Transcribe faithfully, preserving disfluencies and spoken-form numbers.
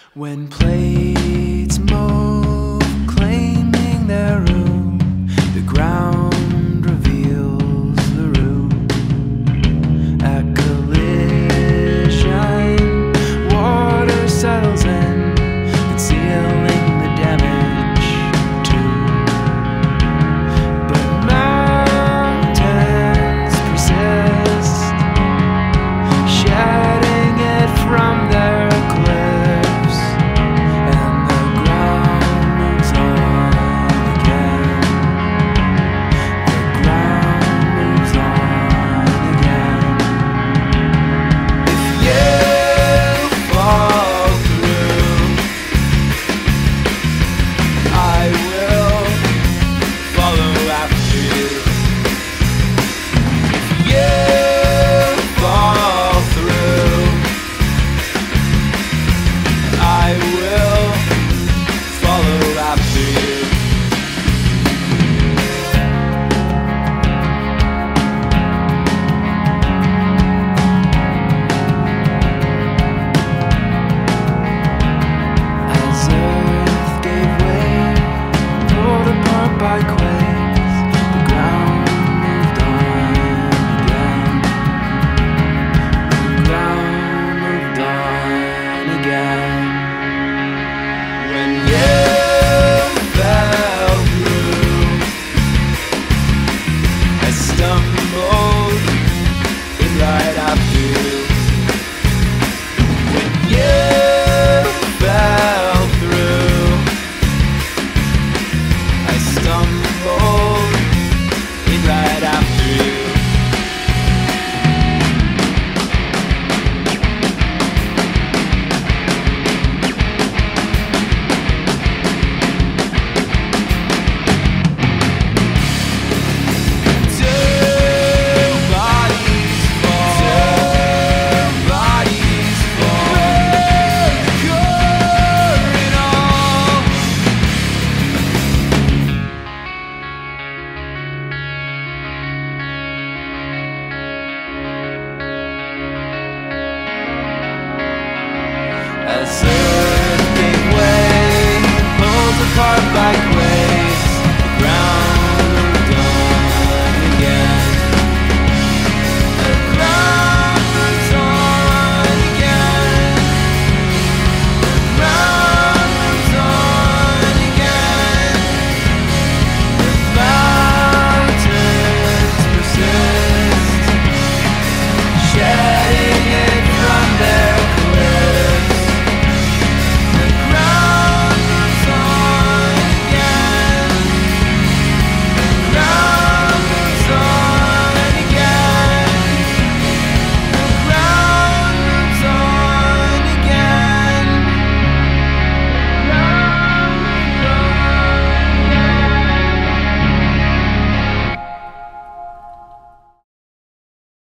When plates move, claiming their room, the ground reveals the root. At collision, water settles in, concealing the damage too. But mountains persist, shedding it from their cliffs, and the ground moves on again. The ground moves on again. If you fall through, I will follow after you. If you fall through, I will follow after you. As earth gave way, pulled apart by quakes, the ground moved on again. The ground moved on again. When you fell through, I stumbled in right after you. When you fell through, I stumbled in right after you. Two bodies fall. Two bodies fall. Current all. As